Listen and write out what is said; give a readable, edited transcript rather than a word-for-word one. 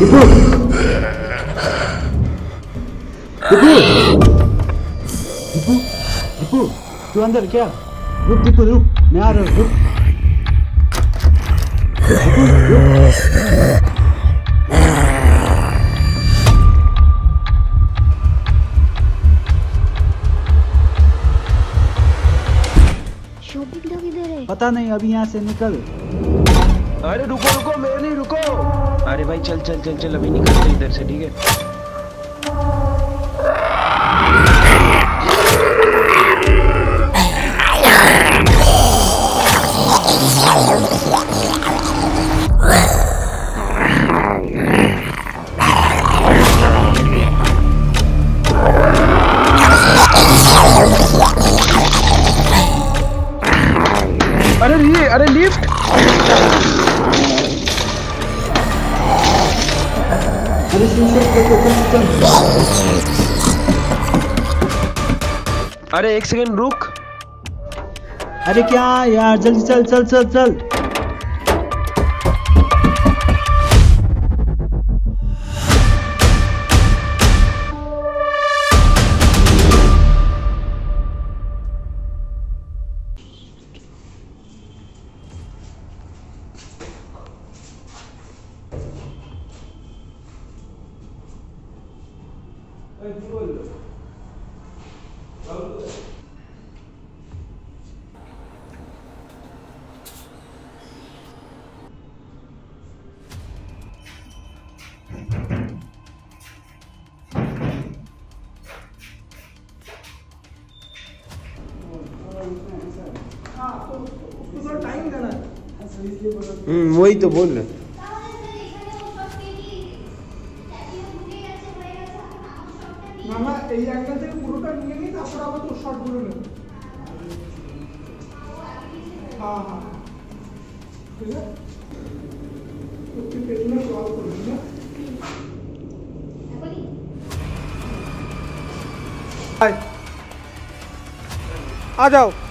दीपू तू अंदर क्या? रुक दीपू रुक, मैं आ रहा हूँ, रुक दीपू रुक। शॉपिंग डॉग इधर है। पता नहीं, अभी यहाँ से निकल। अरे रुको रुको, मेरे नहीं, रुको। अरे भाई चल चल चल चल, अभी निकलते इधर से, ठीक है? अरे लिफ्ट। अरे एक सेकंड रुक। अरे क्या यार, जल्दी चल चल चल चल। वही तो बोल रहे। মামা এই অ্যাঙ্গেল থেকে পুরোটা নিয়ে নিই, তারপর আবার তো শর্ট গুলো নেব। হ্যাঁ হ্যাঁ ঠিক আছে, তুই পেছনে কল করবি না। आ जाओ।